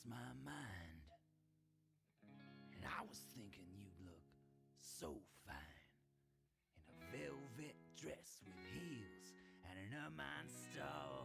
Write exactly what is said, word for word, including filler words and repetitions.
lost my mind. And I was thinking you'd look so fine in a velvet dress with heels and an ermine stole.